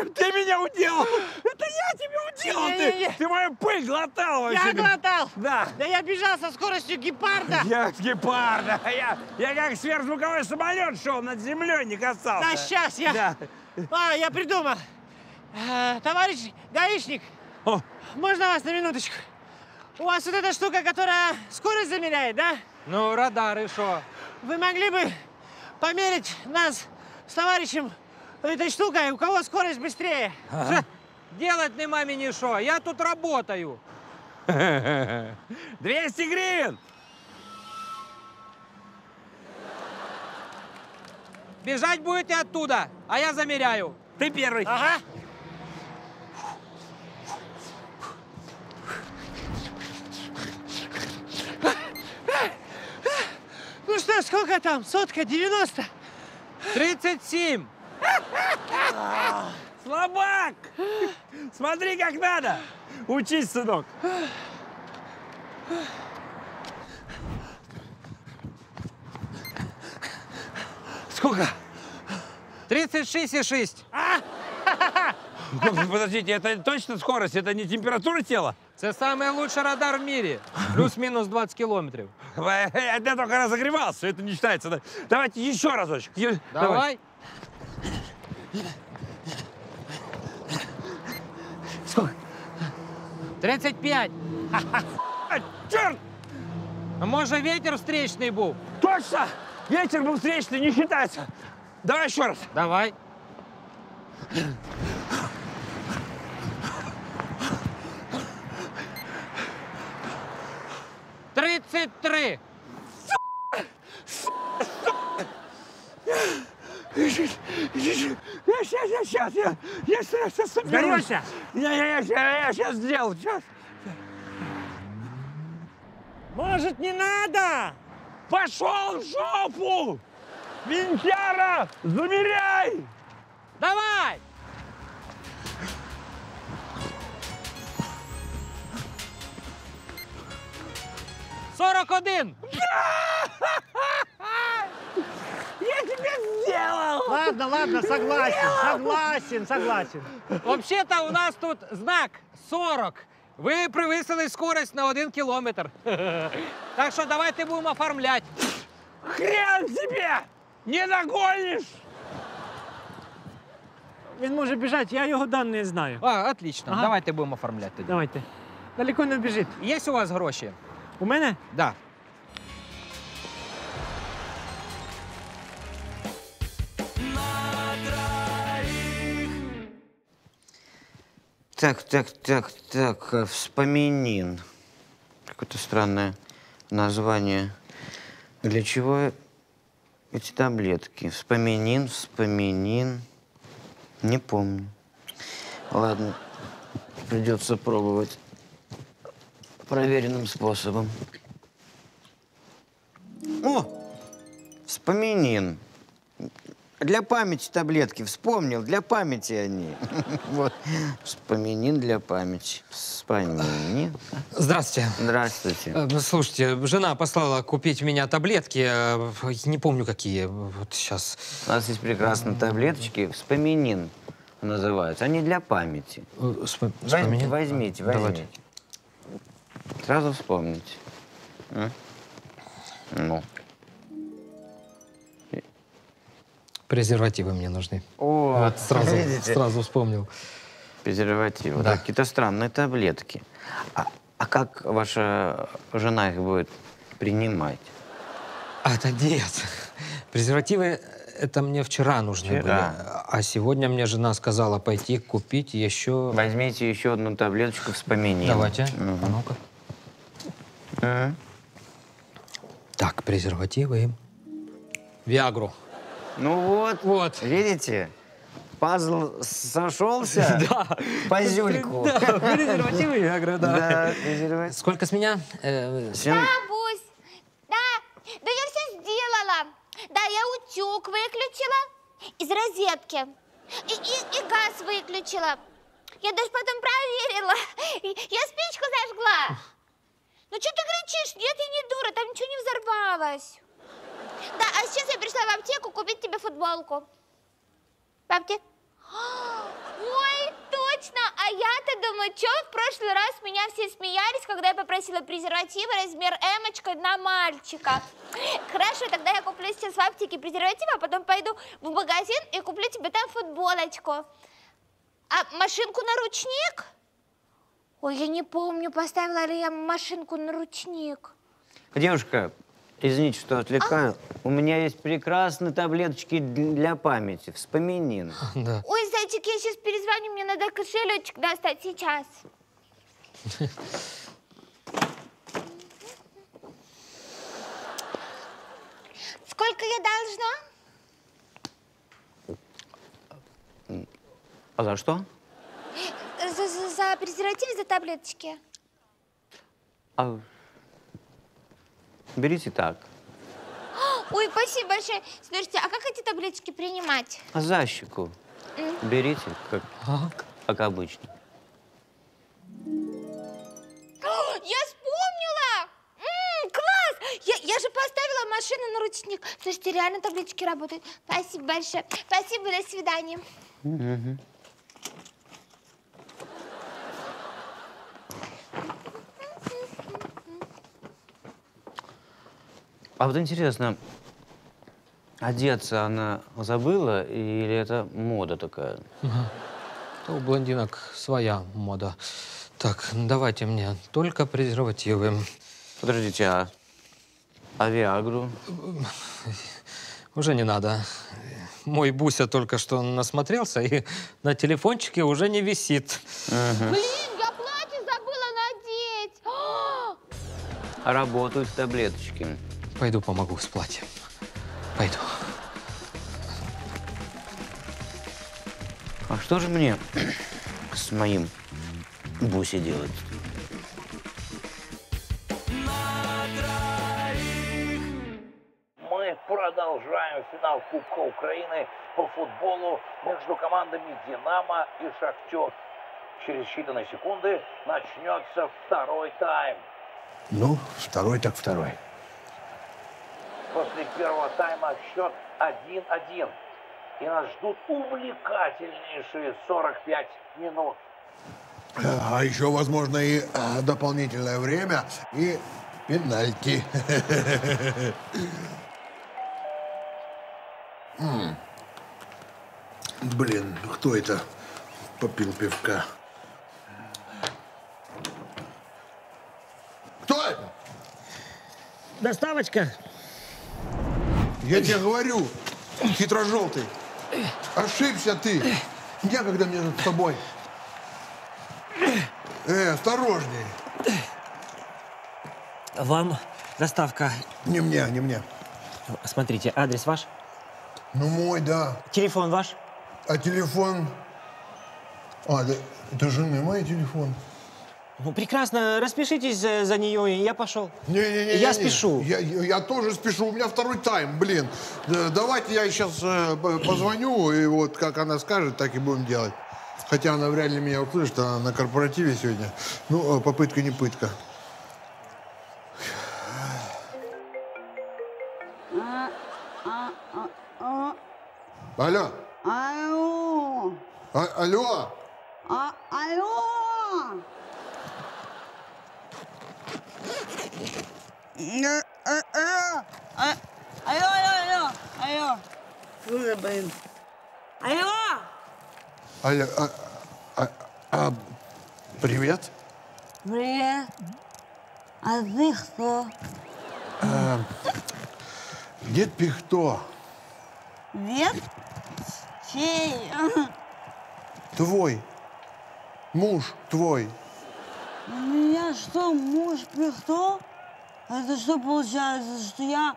Зачем ты меня уделал? Это я тебя уделал! Ты мою пыль глотал вообще! Я глотал? Да! Да я бежал со скоростью гепарда! Я гепарда! Я как сверхзвуковой самолет шел, над землей не касался! Да, сейчас я... Да. Я придумал! Товарищ гаишник, можно вас на минуточку? У вас вот эта штука, которая скорость замеряет, да? Ну, радары, что? Вы могли бы померить нас с товарищем этой штукой, у кого скорость быстрее? Ага. Делать нема мені що, я тут работаю. 200 гривен! Бежать будете оттуда, а я замеряю. Ты первый. Ага. Ну что, сколько там? Сотка, 90? 37. Слабак! Смотри, как надо! Учись, сынок! Сколько? 36,6. Подождите, это точно скорость? Это не температура тела? Це самый лучший радар в мире. Плюс-минус 20 километров. Я только разогревался, это не считается. Давайте еще разочек. Давай. Сколько? 35. Черт! А може ветер встречный был? Точно! Ветер был встречный, не считается. Давай еще раз. Давай. Тридцать три. Сейчас, я соберусь. Сдаешься? Я сейчас сделал, сейчас. Может, не надо? Пошел в жопу! Винчара, замеряй! Давай! Сорок один! Я тебе сделал! Ладно, согласен. Вообще-то у нас тут знак 40. Ви превысили скорость на 1 кілометр. Так що давайте будемо оформляти. Хрен тебе! Не догонишь! Він може біжати, я його дані знаю. Отлично. Ага. Давайте будемо оформляти тоді. Давайте. Далеко не біжить. Є у вас гроші? У мене? Да. Так, вспоминин. Какое-то странное название. Для чего эти таблетки? Вспоминин. Не помню. Ладно, придется пробовать проверенным способом. О, вспоминин. Для памяти таблетки. Вспомнил, для памяти они. Вот. Вспоминин для памяти. Вспоминин. Здравствуйте. Здравствуйте. Слушайте, жена послала купить у меня таблетки. Не помню, какие. Вот сейчас. У нас есть прекрасные таблеточки. Вспоминин называются. Они для памяти. Возьмите. Давайте. Сразу вспомните. Ну. Презервативы мне нужны. О, вот сразу вспомнил. Презервативы. Да. Какие-то странные таблетки. А как ваша жена их будет принимать? Да нет. Презервативы это мне вчера нужны были. А сегодня мне жена сказала пойти купить еще... Возьмите еще одну таблеточку вспоминин. Давайте. А ну-ка. Так, презервативы. Виагру. Ну вот. Видите? Пазл сошелся по зюльку. Да, презервативы и Виагра, да. Да, презервативы. Сколько с меня? Бабусь, да я все сделала. Да, я утюг выключила из розетки. И газ выключила. Я даже потом проверила. Я спичку зажгла. Ну что ты кричишь? Нет, я не дура, там ничего не взорвалось. Да, а сейчас я пришла в аптеку купить тебе футболку. В аптеку? Ой, точно! А я-то думаю, что в прошлый раз меня все смеялись, когда я попросила презервативы размер эмочка на мальчика. Хорошо, тогда я куплю сейчас в аптеке презерватив, а потом пойду в магазин и куплю тебе там футболочку. А машинку на ручник? Ой, я не помню, поставила ли я машинку на ручник. Девушка, извините, что отвлекаю. У меня есть прекрасные таблеточки для памяти. Вспоминин. Да. Ой, зайчик, я сейчас перезвоню, мне надо кошелечек достать сейчас. Сколько я должна? А за что? За презерватив, за таблеточки. А... Берите так. Ой, спасибо большое. Слушайте, а как эти таблеточки принимать? А за щеку берите, как обычно. Я вспомнила! Класс! Я же поставила машину на ручник. Слушайте, реально таблеточки работают. Спасибо большое. Спасибо, до свидания. А вот интересно, одеться она забыла или это мода такая? У блондинок своя мода. Так, давайте мне только презервативы. Подождите, а Виагру? Уже не надо. Мой Буся только что насмотрелся и на телефончике уже не висит. Блин, я платье забыла надеть. А работают таблеточки. Пойду помогу с платьем. Пойду. А что же мне с моим Буси делать? Мы продолжаем финал Кубка Украины по футболу между командами «Динамо» и «Шахтер». Через считанные секунды начнется второй тайм. Ну, второй так второй. После первого тайма счет 1-1. И нас ждут увлекательнейшие 45 минут. А еще, возможно, и дополнительное время, и пенальти. Блин, кто это попил пивка? Кто это? Доставочка. Я тебе говорю, хитрожелтый, ошибся ты. Некогда мне тут с тобой. Осторожней. Вам доставка. Не мне, не мне. Смотрите, адрес ваш? Ну, мой, да. Телефон ваш? А телефон... А, да, это жены мой телефон. Ну, прекрасно. Распишитесь за нее, и я пошел. Не-не-не. Я спешу. Я тоже спешу. У меня второй тайм, блин. Давайте я сейчас позвоню, и вот как она скажет, так и будем делать. Хотя она вряд ли меня услышит, она на корпоративе сегодня. Ну, попытка не пытка. Алло. Алло. Алло. Алло. Алло. Слушай, блин. Алло. Алло. Привет. Привет. А ты кто? Дед Пихто. Дед? Чей? Твой. Муж твой. У меня что, муж Пихто? Это что получается, что я...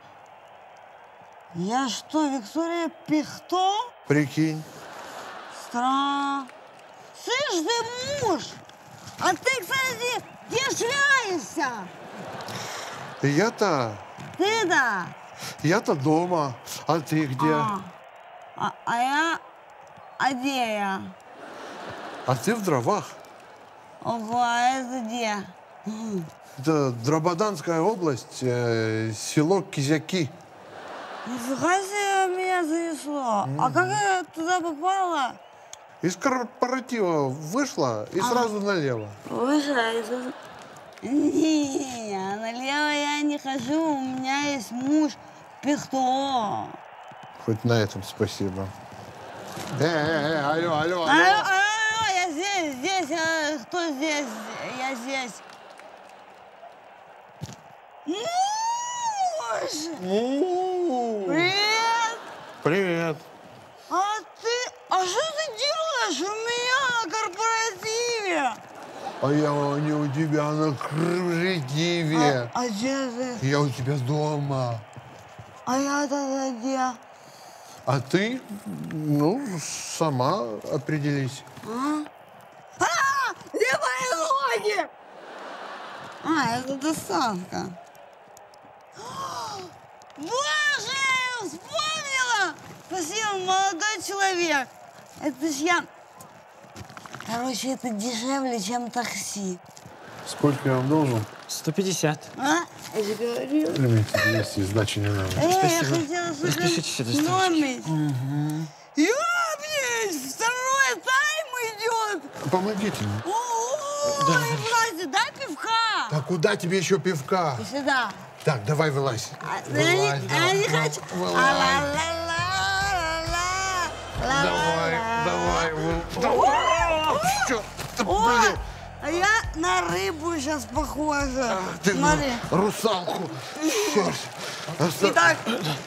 Я что, Виктория Пихто? Прикинь. Странно. Слышь, ты муж! А ты, кстати, где шляешься? Я-то дома. А ты где? А где я? А ты в дровах. Ого, а это где? Это Драбаданская область, село Кизяки. Нифига себе меня занесло. А как я туда попала? Из корпоратива вышла и сразу налево. Вышла и сразу... Не, налево я не хожу, у меня есть муж Пихто. Хоть на этом спасибо. Алло. Алло, я здесь, кто здесь? Я здесь. Муж! Привет! Привет. А что ты делаешь у меня на корпоративе? А я не у тебя на корпоративе. А где ты? Я у тебя дома. А я тогда где? А ты, ну, сама определись. Где мои ноги? Это доставка. Боже, вспомнила! Спасибо, молодой человек. Это ж я... Короче, это дешевле, чем такси. Сколько я вам должен? 150. Я же говорю. Примите 200, сдачи не надо. Я хотела Распишитесь этой строчки. сэкономить. Ёбнись! Второй тайм идет! Помогите мне. Вылазь, дай пивка! А куда тебе еще пивка? И сюда. Так, давай вылазь. Я не хочу. Давай. Чё ты, блин? А я на рыбу сейчас похожа. Ты Смотри. русалку. Черт. Итак.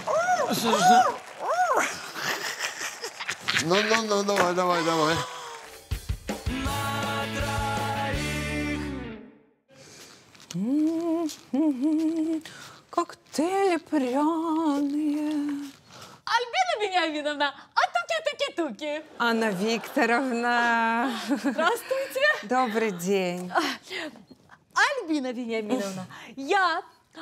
Ну, давай. Коктейли пряные. Альбина Вениаминовна, а туки-туки-туки. Анна Викторовна. Здравствуйте. Добрый день. Альбина Вениаминовна, я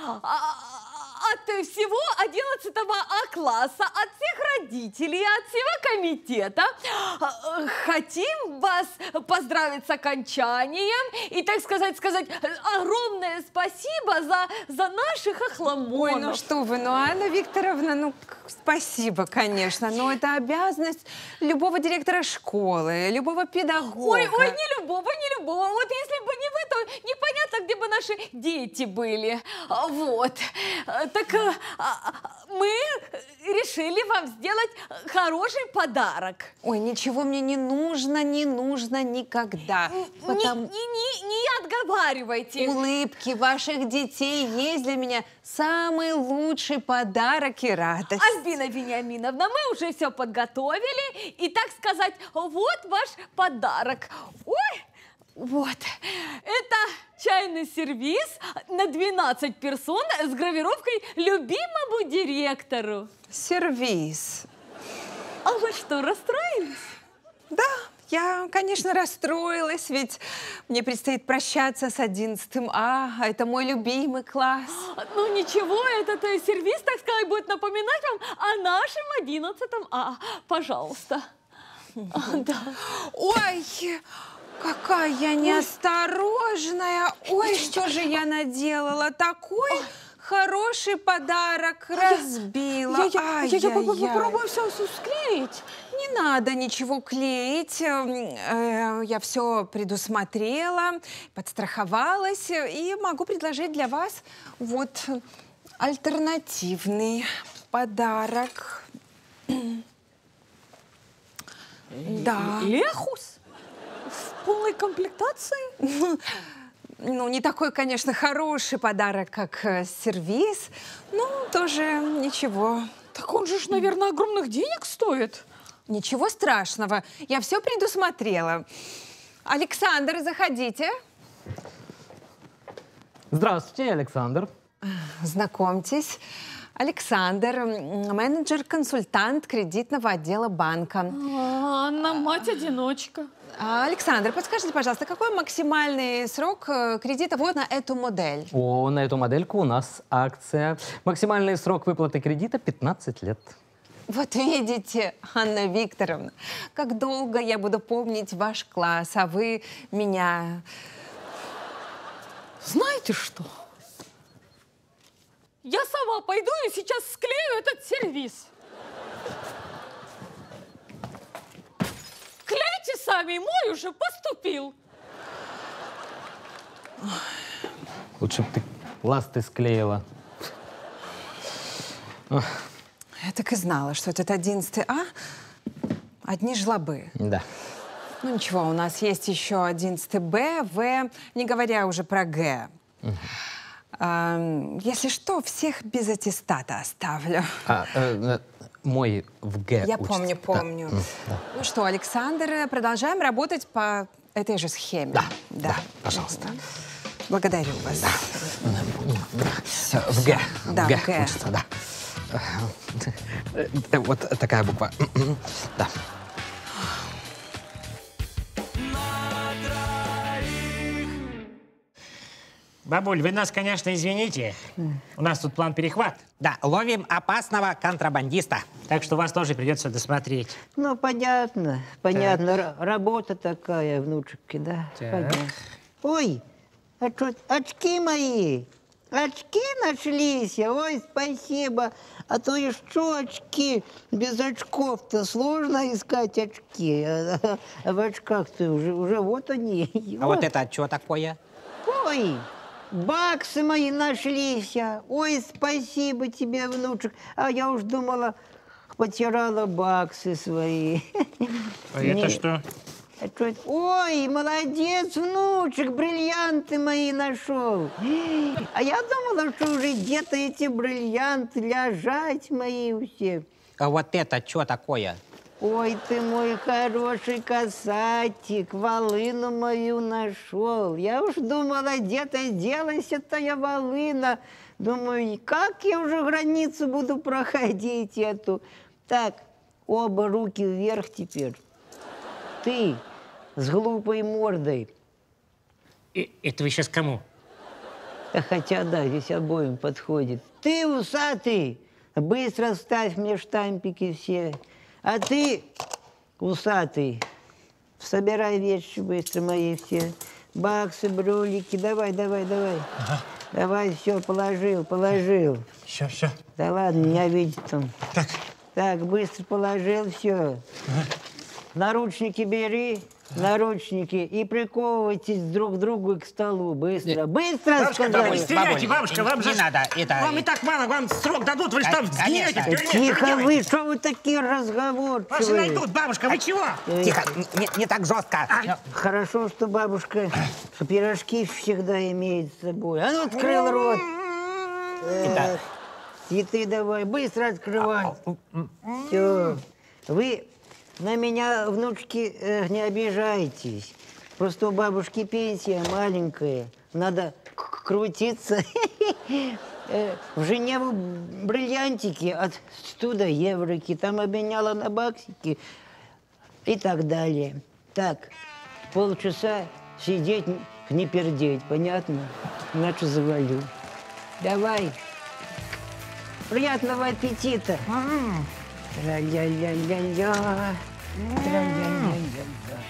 от всего 11 А-класса, от всех родителей, от всего комитета хотим вас поздравить с окончанием и, так сказать, огромное спасибо за наших охламонов. Ой, ну что вы, Анна Викторовна, спасибо, конечно, но это обязанность любого директора школы, любого педагога. Ой, не любого. Вот если бы не вы, то непонятно, где бы наши дети были. Вот. Так мы решили вам сделать хороший подарок. Ой, ничего мне не нужно никогда. Не отговаривайте. Улыбки ваших детей есть для меня самый лучший подарок и радость. Альбина Вениаминовна, мы уже все подготовили. И, так сказать, вот ваш подарок. Ой, вот. Это чайный сервиз на 12 персон с гравировкой «Любимому директору». Сервиз. А вы что, расстроились? Да, я, конечно, расстроилась, ведь мне предстоит прощаться с 11 А, это мой любимый класс. Ну ничего, этот сервиз, так сказать, будет напоминать вам о нашем 11 А. Пожалуйста. Да. Ой, какая я неосторожная. Ой, что же я наделала? Такой хороший подарок разбила. Я попробую все склеить. Не надо ничего клеить. Я все предусмотрела, подстраховалась и могу предложить для вас вот альтернативный подарок. Да. Лехус? В полной комплектации? Ну, не такой, конечно, хороший подарок, как сервиз, но тоже ничего. Так он же, наверное, огромных денег стоит. Ничего страшного, я все предусмотрела. Александр, заходите. Здравствуйте, Александр. Знакомьтесь. Александр, менеджер-консультант кредитного отдела банка. Анна, мать-одиночка. Александр, подскажите, пожалуйста, какой максимальный срок кредита вот на эту модель? На эту модельку у нас акция. Максимальный срок выплаты кредита 15 лет. Вот видите, Анна Викторовна, как долго я буду помнить ваш класс, а вы меня... Знаете что? Я сама пойду и сейчас склею этот сервиз. Клейте сами, мой уже поступил. Лучше бы ты ласты склеила. Я так и знала, что этот 11 А одни жлобы. Да. Ну ничего, у нас есть еще 11 Б, В, не говоря уже про Г. Если что, всех без аттестата оставлю. Мой в Г Я учится. помню. Да. Ну что, Александр, продолжаем работать по этой же схеме. Да, пожалуйста. Благодарю вас. Всё, в Г. Да, в Г в Г. учится, да. Вот такая буква. Да. Бабуль, вы нас, конечно, извините. У нас тут план перехват. Да, ловим опасного контрабандиста. Так что вас тоже придется досмотреть. Ну, понятно, понятно. Работа такая, внучки, да? Так. Понятно. Ой, а что, очки мои? Очки нашлись? Ой, спасибо. А то и что очки? Без очков-то сложно искать очки. А в очках-то уже вот они. А вот это что такое? Ой, баксы мои нашлись. Ой, спасибо тебе, внучек. А я уж думала, потеряла баксы свои. А это что? А что это? Ой, молодец, внучек, бриллианты мои нашел. А я думала, что уже где-то эти бриллианты лежать мои все. А вот это что такое? Ой, ты мой хороший касатик, волыну мою нашел. Я уж думала, где-то делась эта волына. Думаю, как я уже границу буду проходить эту. Так, оба руки вверх теперь. Ты с глупой мордой. Это вы сейчас кому? Хотя да, здесь обоим подходит. Ты усатый, быстро ставь мне штампики все. А ты, усатый, собирай вещи быстро мои все. Баксы, брюлики, давай. Ага. Давай, все, положил. Все. Да ладно, меня видит там. Так, быстро положил, все. Ага. Наручники бери, наручники, и приковывайтесь друг к другу к столу. Быстро, быстро, сказали. Не стреляйте, бабушка, вам же... Не надо, это... Вам и так мало, вам срок дадут, вы же там сгниете. Тихо вы, что вы такие разговорчивые? Вас же найдут, бабушка, вы чего? Тихо, не так жестко. Хорошо, что бабушка пирожки всегда имеет с собой. А ну, открыл рот. И ты давай, быстро открывай. Все. Вы на меня, внучки, не обижайтесь. Просто у бабушки пенсия маленькая. Надо крутиться. В Женеву бриллиантики, оттуда евроки. Там обменяла на баксики и так далее. Так, полчаса сидеть, не пердеть, понятно? Иначе завалю. Давай. Приятного аппетита. Тра-ля-ля-ля-ля. Тра-ля-ля-ля-ля.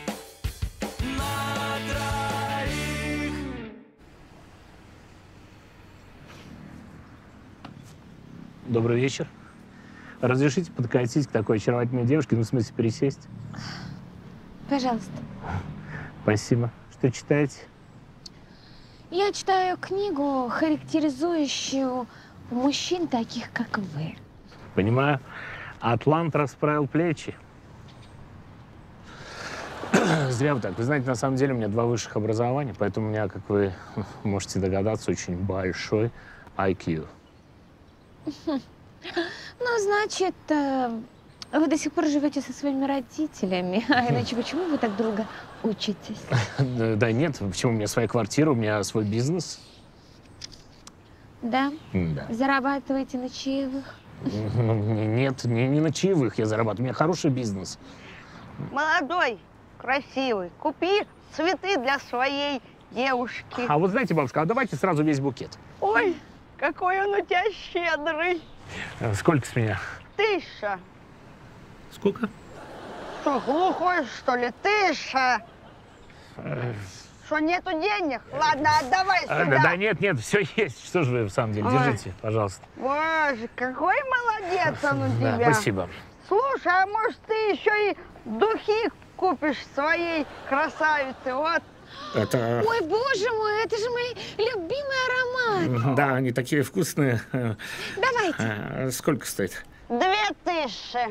Добрый вечер. Разрешите подкатить к такой очаровательной девушке, ну, в смысле, пересесть? Пожалуйста. Спасибо. Что читаете? Я читаю книгу, характеризующую мужчин таких, как вы. Понимаю. Атлант расправил плечи. Зря вы так. Вы знаете, на самом деле у меня 2 высших образования, поэтому у меня, как вы можете догадаться, очень большой IQ. Ну, значит, вы до сих пор живете со своими родителями. А иначе почему вы так долго учитесь? Да нет, почему? У меня своя квартира, у меня свой бизнес. Да? Да. Зарабатываете на чаевых? Нет, не на чаевых я зарабатываю. У меня хороший бизнес. Молодой, красивый, купи цветы для своей девушки. А вот знаете, бабушка, а давайте сразу весь букет. Ой, какой он у тебя щедрый. Сколько с меня? 1000. Сколько? Что, глухой, что ли? 1000. Что, нету денег? Ладно, отдавай сюда. Да нет, все есть. Что же вы в самом деле? Ой. Держите, пожалуйста. Боже, какой молодец он у Да, тебя. спасибо. Слушай, а может ты еще и духи купишь своей красавице? Вот. Это... Ой, боже мой, это же мой любимый аромат. Да, они такие вкусные. Давайте. Сколько стоит? 2000.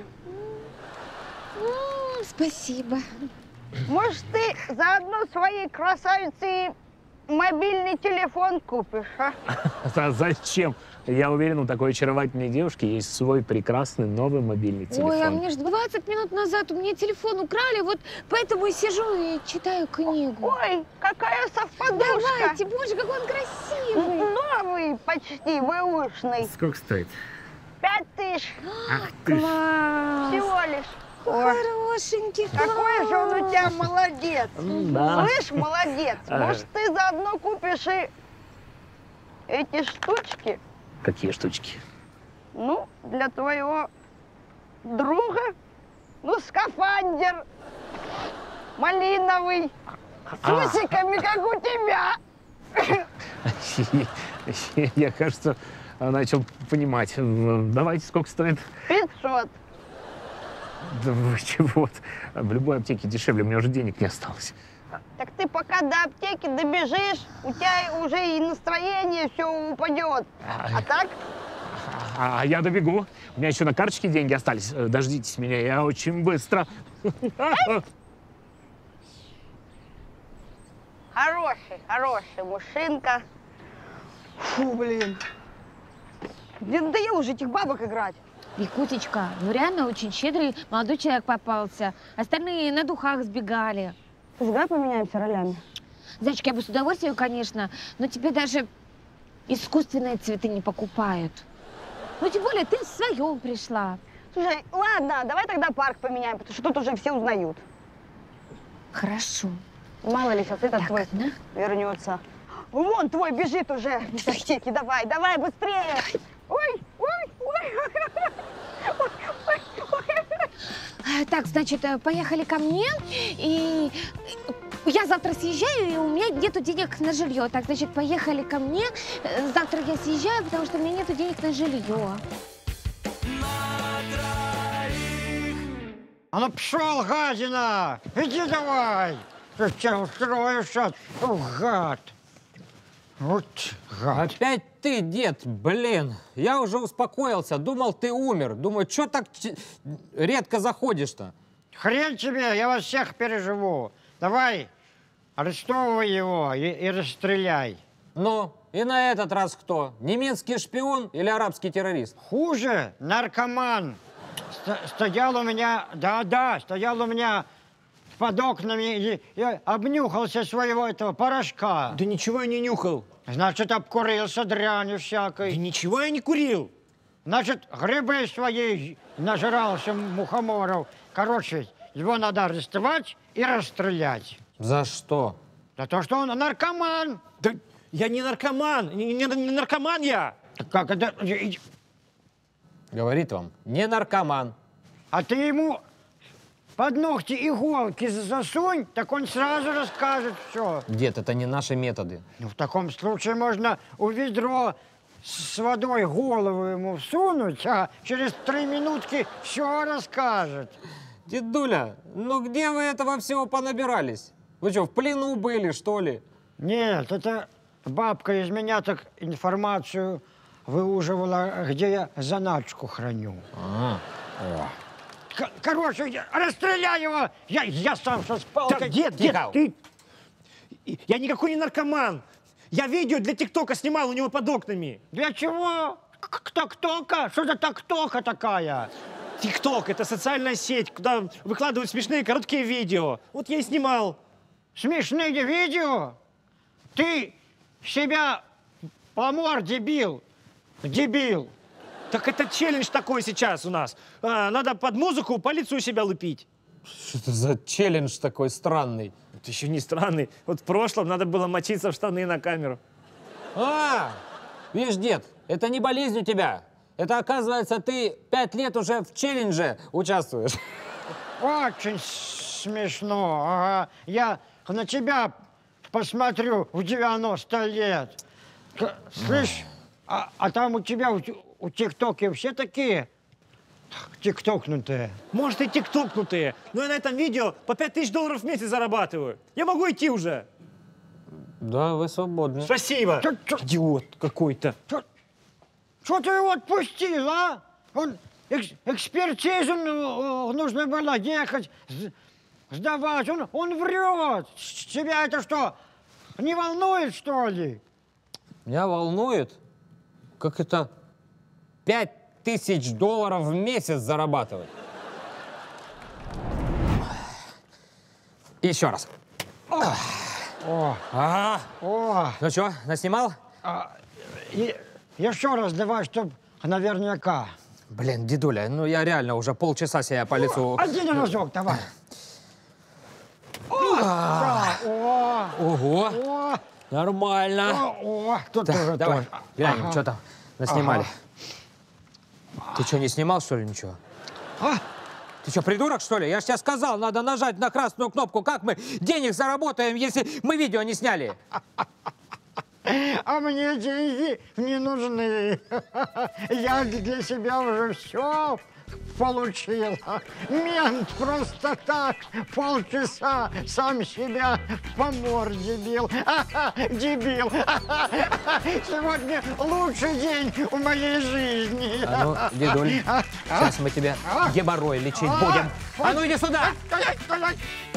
Спасибо. Может, ты заодно своей красавице мобильный телефон купишь, а? А зачем? Я уверен, у такой очаровательной девушки есть свой прекрасный новый мобильный телефон. Ой, а мне же 20 минут назад у меня телефон украли, вот поэтому и сижу и читаю книгу. Ой, какая совпадушка. Давайте, боже, какой он красивый. Новый, почти бэушный. Сколько стоит? 5000. Ах ты ж. Класс. Всего лишь. Хорошенький, класс. Какой же он у тебя молодец. Да. Слышь, молодец. Может, ты заодно купишь и эти штучки? Какие штучки? Ну, для твоего друга, ну, скафандр малиновый, с усиками, как у тебя. Я, кажется, начал понимать. Давайте, сколько стоит? 500. Да вы чего? В любой аптеке дешевле, у меня уже денег не осталось. Так ты пока до аптеки добежишь, у тебя уже и настроение все упадет. А так? А я добегу. У меня еще на карточке деньги остались. Дождитесь меня, я очень быстро. Хороший мужчинка. Фу, блин. Мне надоело уже этих бабок играть. Викусечка, ну реально очень щедрый молодой человек попался. Остальные на духах сбегали. Давай поменяемся ролями. Зайчик, я бы с удовольствием, конечно, но тебе даже искусственные цветы не покупают. Ну, тем более, ты в своем пришла. Слушай, ладно, давай тогда парк поменяем, потому что тут уже все узнают. Хорошо. Мало ли, сейчас этот твой вернется. Вон твой бежит уже в аптеке. Давай, давай, быстрее. Ой, ой, ой. Так, значит, поехали ко мне, и я завтра съезжаю, и у меня нету денег на жилье. Так, значит, поехали ко мне. Завтра я съезжаю, потому что у меня нету денег на жилье. А ну пшел, гадина! Иди давай! Ты тебя устроишь сейчас, гад! Вот гад. Опять ты, дед, блин. Я уже успокоился, думал, ты умер. Думаю, что так редко заходишь-то? Хрен тебе, я вас всех переживу. Давай, арестовывай его и расстреляй. Ну, и на этот раз кто? Немецкий шпион или арабский террорист? Хуже, наркоман. Стоял у меня, стоял у меня под окнами и обнюхался своего этого порошка. Да ничего я не нюхал. Значит, обкурился дрянью всякой. Да ничего я не курил. Значит, грибы свои нажрался мухоморов. Короче, его надо арестовать и расстрелять. За что? За то, что он наркоман. Да я не наркоман. Не наркоман я. Как это? Говорит вам, не наркоман. А ты ему под ногти иголки засунь, так он сразу расскажет все. Дед, это не наши методы. Ну, в таком случае можно у ведро с водой голову ему всунуть, а через 3 минутки все расскажет. Дедуля, ну где вы этого всего понабирались? Вы что, в плену были, что ли? Нет, это бабка из меня так информацию выуживала, где я заначку храню. Короче, расстреляй его! Я сам со палкой. Да, дед, ты... Я никакой не наркоман. Я видео для ТикТока снимал у него под окнами. Для чего? ТикТока? Что за ТикТока такая? ТикТок — это социальная сеть, куда выкладывают смешные короткие видео. Вот я и снимал. Смешные видео? Ты себя по морде бил, дебил. Так это челлендж такой сейчас у нас. Надо под музыку по лицу себя лупить. Что это за челлендж такой странный? Это еще не странный. Вот в прошлом надо было мочиться в штаны на камеру. Видишь, дед, это не болезнь у тебя. Это, оказывается, ты 5 лет уже в челлендже участвуешь. Очень смешно. Ага. Я на тебя посмотрю в 90 лет. Слышь, а там у тебя, у ТикТоке все такие Тиктокнутые. Может, и тиктокнутые, но я на этом видео по $5000 в месяц зарабатываю. Я могу идти уже. Да, вы свободны. Спасибо. Идиот какой-то. Что ты его отпустил, а? Он экспертизу нужно было ехать, сдавать. Он врет. Тебя это что, не волнует, что ли? Меня волнует, как это $5000 в месяц зарабатывать. Еще раз. Ну что, наснимал? Еще раз давай, чтоб наверняка. Блин, дедуля, ну я реально уже полчаса себя по лицу... Один разок, давай. Ого, нормально. Тут тоже давай, тоже. глянем, что там наснимали. Ты что, не снимал, что ли, ничего? Ты что, придурок, что ли? Я же тебе сказал, надо нажать на красную кнопку. Как мы денег заработаем, если мы видео не сняли? А мне деньги не нужны. Я для себя уже все получил. Мент просто так полчаса сам себя по морде бил. Дебил. Сегодня лучший день в моей жизни. А ну, дедуль, сейчас мы тебя геморрой лечить будем. А ну иди сюда! Стоять, стоять!